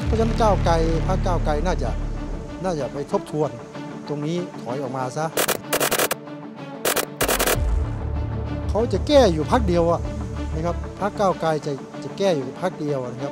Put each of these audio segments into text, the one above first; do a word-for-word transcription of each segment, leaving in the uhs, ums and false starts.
เพราะฉะนั้นก้าวไกลพรรคก้าวไกลน่าจะน่าจะไปทบทวนตรงนี้ถอยออกมาซะเขาจะแก้อยู่พรรคเดียวอะนะครับพรรคก้าวไกลจะจะแก้อยู่พรรคเดียวนะครับ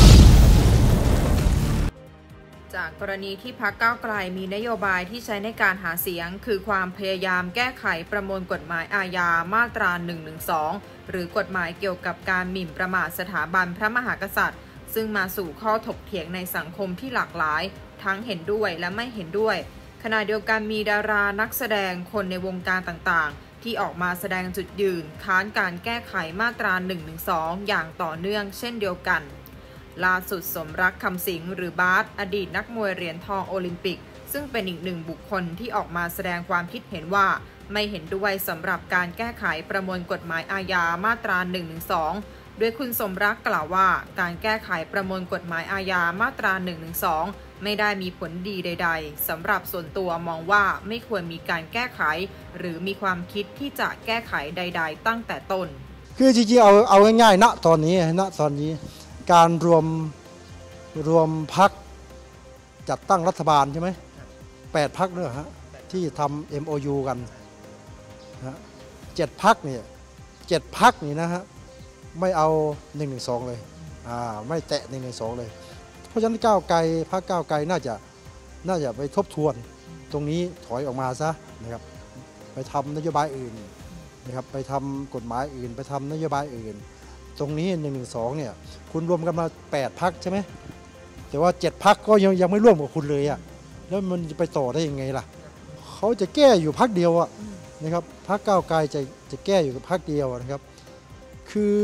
จากกรณีที่พรรคก้าวไกลมีนโยบายที่ใช้ในการหาเสียงคือความพยายามแก้ไขประมวลกฎหมายอาญามาตราหนึ่งหนึ่งสองหรือกฎหมายเกี่ยวกับการหมิ่นประมาทสถาบันพระมหากษัตริย์ซึ่งมาสู่ข้อถกเถียงในสังคมที่หลากหลายทั้งเห็นด้วยและไม่เห็นด้วยขณะเดียวกันมีดารานักแสดงคนในวงการต่างๆที่ออกมาแสดงจุดยืนค้านการแก้ไขมาตราหนึ่งหนึ่งสองอย่างต่อเนื่องเช่นเดียวกันล่าสุดสมรักคำสิงห์หรือบาสอดีตนักมวยเหรียญทองโอลิมปิกซึ่งเป็นอีกหนึ่งบุคคลที่ออกมาแสดงความคิดเห็นว่าไม่เห็นด้วยสำหรับการแก้ไขประมวลกฎหมายอาญามาตราหนึ่งหนึ่งสองโดยคุณสมรักกล่าวว่าการแก้ไขประมวลกฎหมายอาญามาตราหนึ่งหนึ่งสองไม่ได้มีผลดีใดๆสำหรับส่วนตัวมองว่าไม่ควรมีการแก้ไขหรือมีความคิดที่จะแก้ไขใดๆตั้งแต่ต้นคือจริงๆเอาเอาง่ายๆณตอนนี้ณตอนนี้การรวมรวมพรรคจัดตั้งรัฐบาลใช่ไหมแปดพรรคเนี่ยฮะที่ทำ เอ็ม โอ ยู กันนะเจ็ดพรรคเนี่ยเจ็ดพรรคนี่นะฮะไม่เอาหนึ่งหนึ่งสองเลยอ่าไม่แตะหนึ่งหนึ่งสองเลยเพราะฉะนั้นก้าวไกลพรรคก้าวไกลน่าจะน่าจะไปทบทวนตรงนี้ถอยออกมาซะนะครับไปทำนโยบายอื่นนะครับไปทำกฎหมายอื่นไปทำนโยบายอื่นตรงนี้หนึ่งหนึ่งสองเนี่ยคุณรวมกันมาแปดพรรคใช่ไหมแต่ว่าเจ็ดพรรคก็ยังยังไม่ร่วมกับคุณเลยอ่ะแล้วมันจะไปต่อได้ยังไงล่ะเขาจะแก้อยู่พรรคเดียวอ่ะนะครับพรรคก้าวไกลจะจะแก้อยู่กับพรรคเดียวนะครับคือ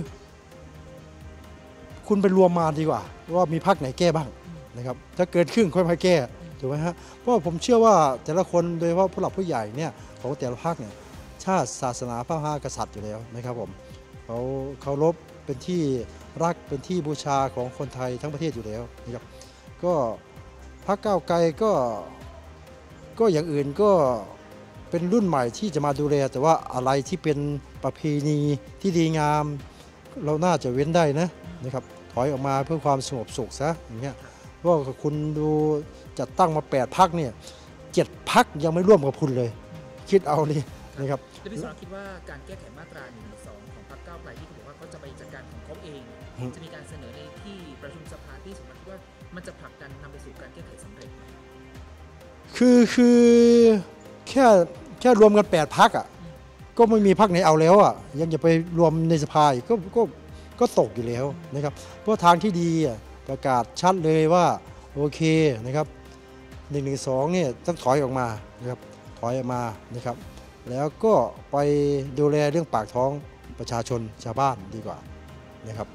คุณไปรวมมาดีกว่าว่ามีพรรคไหนแก้บ้างนะครับถ้าเกินครึ่งค่อยมาแก้ถูกไหมฮะเพราะผมเชื่อว่าแต่ละคนโดยเฉพาะผู้หลักผู้ใหญ่เนี่ยของแต่ละพรรคเนี่ยชาติศาสนาพระมหากษัตริย์อยู่แล้วนะครับผมเขาเคารพเป็นที่รักเป็นที่บูชาของคนไทยทั้งประเทศอยู่แล้วนะครับก็พรรคก้าวไกลก็ก็อย่างอื่นก็เป็นรุ่นใหม่ที่จะมาดูแลแต่ว่าอะไรที่เป็นประเพณีที่ดีงามเราน่าจะเว้นได้นะนะครับถอยออกมาเพื่อความสงบสุขซะอย่างเงี้ยเพราะคุณดูจัดตั้งมาแปดพรรคเนี่ยเจ็ดพรรคยังไม่ร่วมกับคุณเลยคิดเอานี่นะครับแล้วพี่สรคิดว่าการแก้ไขมาตราหนึ่งหนึ่งสองของพรรคก้าวไกลที่เขาบอกว่าเขาจะไปจัดการของเขาเองจะมีการเสนอในที่ประชุมสภาที่สมมติว่ามันจะผลักดันนำไปสู่การแก้ไขสำเร็จคือคือแค่แค่รวมกันแปดพรรคอ่ะก็ไม่มีพรรคไหนเอาแล้วอ่ะยังจะไปรวมในสภาก็ก็ก็ตกอยู่แล้วนะครับเพราะทางที่ดีประกาศชัดเลยว่าโอเคนะครับหนึ่งหนึ่งสองเนี่ยต้องถอยออกมานะครับถอยออกมานะครับแล้วก็ไปดูแลเรื่องปากท้องประชาชนชาวบ้านดีกว่านะครับ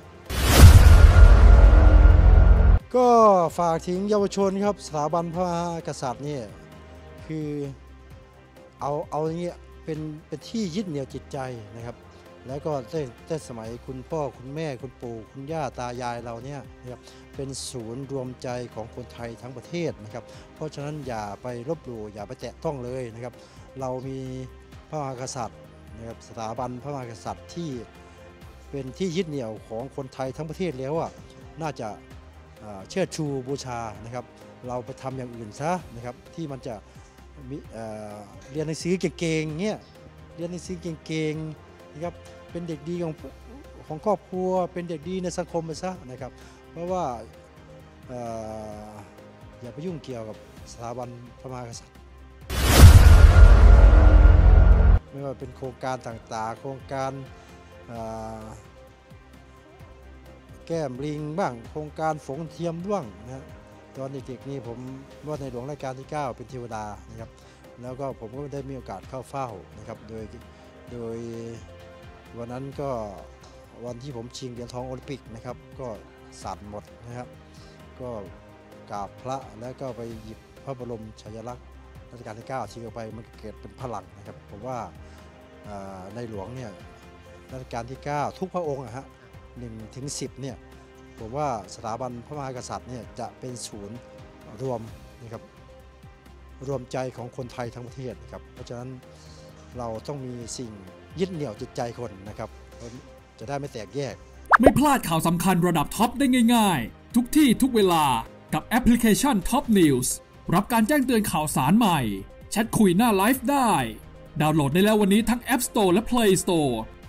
ก็ฝากถึงเยาวชนครับสถาบันพระมหากษัตริย์เนี่ยคือเอาเอาอย่างเงี้ยเป็นเป็นที่ยึดเหนี่ยวจิตใจนะครับแล้วก็ได้ได้สมัยคุณพ่อคุณแม่คุณปู่คุณย่าตายายเราเนี่ยนะครับเป็นศูนย์รวมใจของคนไทยทั้งประเทศนะครับเพราะฉะนั้นอย่าไปลบหลู่อย่าไปแตะต้องเลยนะครับเรามีพระมหากษัตริย์นะครับสถาบันพระมหากษัตริย์ที่เป็นที่ยึดเหนี่ยวของคนไทยทั้งประเทศแล้วอ่ะน่าจะเชิดชูบูชานะครับเราไปทำอย่างอื่นซะนะครับที่มันจะเรียนหนังสือเก่งๆเงี้ยเรียนหนังสือเก่งๆนะครับเป็นเด็กดีของของครอบครัวเป็นเด็กดีในสังคมไปซะนะครับเพราะว่าอย่าไปยุ่งเกี่ยวกับสถาบันพระมหากษัตริย์ไม่ว่าเป็นโครงการต่างๆโครงการแก้มลิงบ้างโครงการฝงเทียมบ้างนะตอนเด็กๆนี่ผมว่าในหลวงรัชกาลที่เก้าเป็นเทวดานะครับแล้วก็ผมก็ได้มีโอกาสเข้าเฝ้านะครับโดยโดยวันนั้นก็วันที่ผมชิงเหรียญทองโอลิมปิกนะครับก็สั่นหมดนะครับก็กราบพระแล้วก็ไปหยิบพระบรมฉายาลักษณ์รัชกาลที่เก้าชิงออกไปมันเกิดเป็นพลังนะครับผมว่าในหลวงเนี่ยรัชกาลที่เก้าทุกพระองค์อะฮะหนึ่งถึงสิบเนี่ยผมว่าสถาบันพระมหากษัตริย์เนี่ยจะเป็นศูนย์รวมนะครับรวมใจของคนไทยทั้งประเทศนะครับเพราะฉะนั้นเราต้องมีสิ่งยึดเหนี่ยวจิตใจคนนะครับจะได้ไม่แตกแยกไม่พลาดข่าวสำคัญระดับท็อปได้ง่ายๆทุกที่ทุกเวลากับแอปพลิเคชัน Top News รับการแจ้งเตือนข่าวสารใหม่แชทคุยหน้าไลฟ์ได้ดาวน์โหลดได้แล้ววันนี้ทั้ง App Store และ Play Store